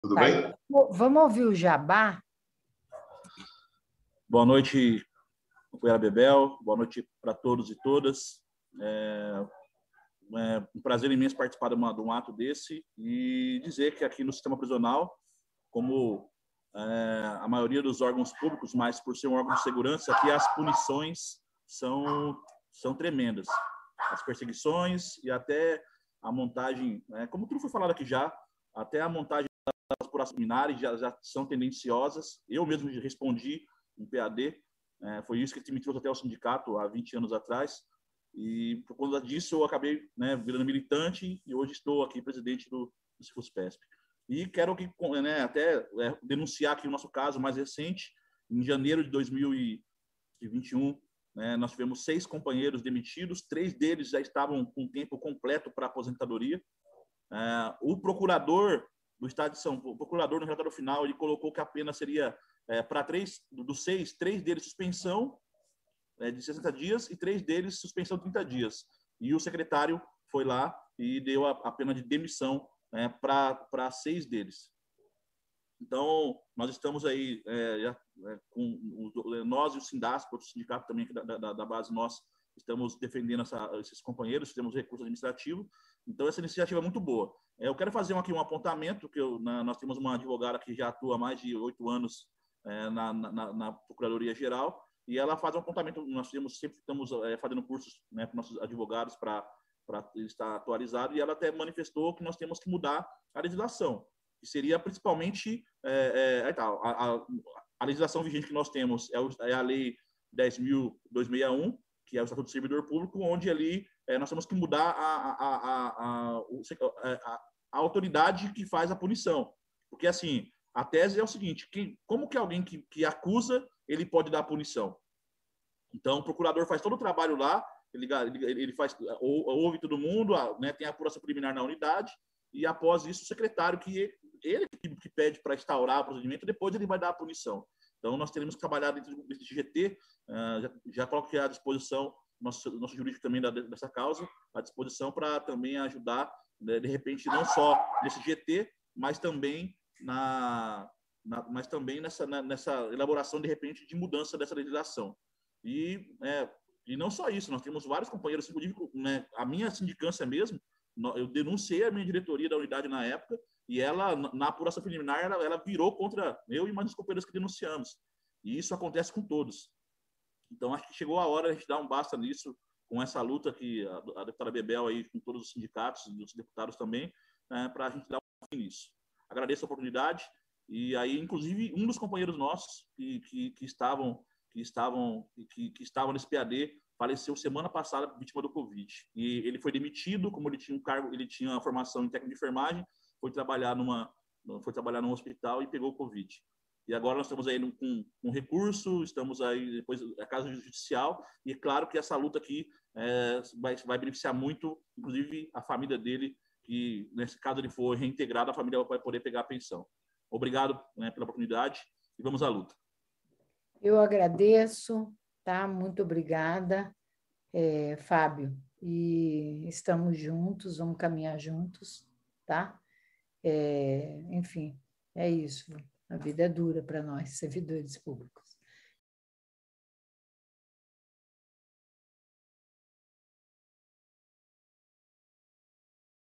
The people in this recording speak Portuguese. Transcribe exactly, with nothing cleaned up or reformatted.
Tudo Vai. bem? Vamos ouvir o Jabá? Boa noite, companheira Bebel. Boa noite para todos e todas. É, é um prazer imenso participar de, uma, de um ato desse e dizer que aqui no sistema prisional, como é, a maioria dos órgãos públicos, mas por ser um órgão de segurança, aqui as punições são, são tremendas. As perseguições e até a montagem, né, como tudo foi falado aqui já, até a montagem das apurações preliminares já, já são tendenciosas. Eu mesmo respondi um P A D, é, foi isso que me trouxe até o sindicato há vinte anos atrás, e por conta disso eu acabei, né, virando militante e hoje estou aqui presidente do, do Cifusp. E quero que, né, até é, denunciar aqui o nosso caso mais recente. Em janeiro de dois mil e vinte e um, né, nós tivemos seis companheiros demitidos, três deles já estavam com tempo completo para aposentadoria. É, o procurador do Estado de São Paulo, o procurador no relatório final, ele colocou que a pena seria é, para três dos seis, três deles suspensão é, de sessenta dias e três deles suspensão de trinta dias. E o secretário foi lá e deu a, a pena de demissão é, para seis deles. Então, nós estamos aí, é, já, é, com o, nós e o Sindasp, outro sindicato também da, da, da base, nós estamos defendendo essa, esses companheiros, temos recurso administrativo. Então, essa iniciativa é muito boa. É, eu quero fazer aqui um apontamento, que eu, na, nós temos uma advogada que já atua há mais de oito anos é, na, na, na Procuradoria-Geral, e ela faz um apontamento. Nós temos, sempre estamos é, fazendo cursos, né, para nossos advogados para estar atualizado, e ela até manifestou que nós temos que mudar a legislação, que seria principalmente é, é, a, a, a legislação vigente que nós temos é, o, é a Lei dez mil duzentos e sessenta e um, que é o Estatuto do Servidor Público, onde ali é, nós temos que mudar a, a, a, a, a, a autoridade que faz a punição. Porque, assim, a tese é o seguinte, que, como que alguém que, que acusa, ele pode dar a punição? Então, o procurador faz todo o trabalho lá, ele, ele, ele faz, ouve todo mundo, né, tem a apuração preliminar na unidade, e após isso, o secretário, que ele que pede para instaurar o procedimento, depois ele vai dar a punição. Então, nós teremos que trabalhar dentro desse G T, uh, já, já coloquei à disposição, nosso, nosso jurídico também da, dessa causa, à disposição para também ajudar, né, de repente, não só nesse G T, mas também, na, na, mas também nessa, na, nessa elaboração, de repente, de mudança dessa legislação. E, é, e não só isso, nós temos vários companheiros, inclusive, né, a minha sindicância mesmo, eu denunciei a minha diretoria da unidade na época, e ela, na apuração preliminar, ela, ela virou contra eu e mais companheiros que denunciamos. E isso acontece com todos. Então, acho que chegou a hora de a gente dar um basta nisso, com essa luta que a, a deputada Bebel, aí, com todos os sindicatos e os deputados também, né, para a gente dar um fim nisso. Agradeço a oportunidade. E aí, inclusive, um dos companheiros nossos que, que, que estavam, que, estavam, que, que estavam nesse P A D faleceu semana passada vítima do Covid. E ele foi demitido, como ele tinha um cargo, ele tinha uma formação em técnico de enfermagem, foi trabalhar numa, foi trabalhar num hospital e pegou o Covid. E agora nós estamos aí com um recurso, estamos aí depois a casa judicial, e é claro que essa luta aqui é, vai, vai beneficiar muito, inclusive a família dele, que nesse caso ele for reintegrado, a família vai poder pegar a pensão. Obrigado, né, pela oportunidade e vamos à luta. Eu agradeço, tá? Muito obrigada, é, Fábio. E estamos juntos, vamos caminhar juntos, tá? É, enfim, é isso. A vida é dura para nós, servidores públicos.